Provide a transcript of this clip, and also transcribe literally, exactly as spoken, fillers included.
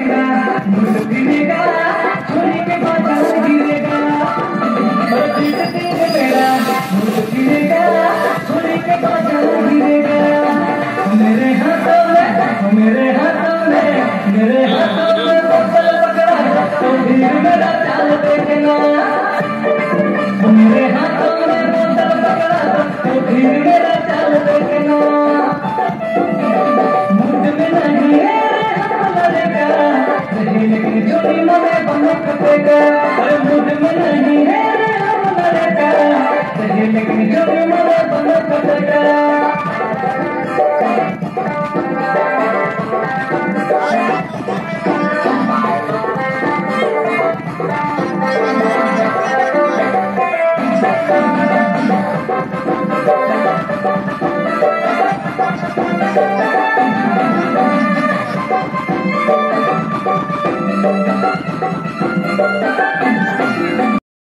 मेरे हाथों में मेरे हाथों में बोतल पकड़ा तो धीर मेरा चाल देखना। मेरे हाथों में बोतल पकड़ा तो धीर मेरा चाल देखना। मुझ में नहीं है हम लड़ेगा लेकिन चोरी मने बनो कटेगा। अरे मुझ में नहीं है हम लड़ेगा लेकिन चोरी मने बनो कटेगा।